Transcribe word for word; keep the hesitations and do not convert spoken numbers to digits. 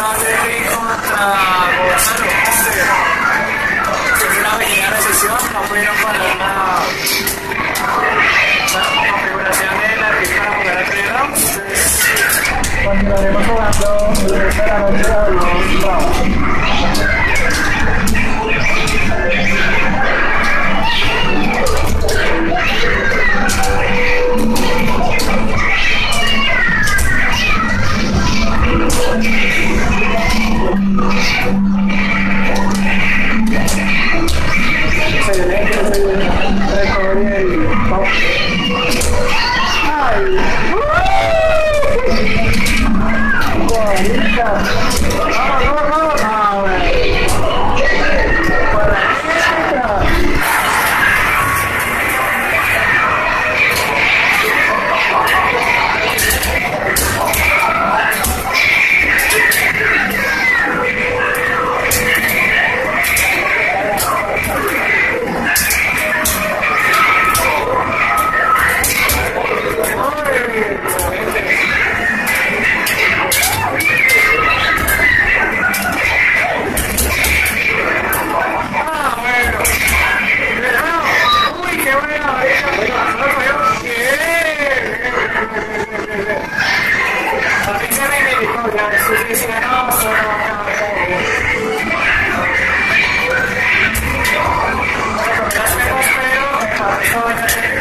Derry contra Gonzalo. Es una pequeña recesión, no pudieron parar la, la configuración del artista para jugar el playground. Continuaremos jugando el resto de la noche a los Bravos. Excelente, recovery el top. ¡Ay! ¡Bonita! ¡Vamos, vamos, vamos! ¡A ver! ¡Por la derecha! No, no, no.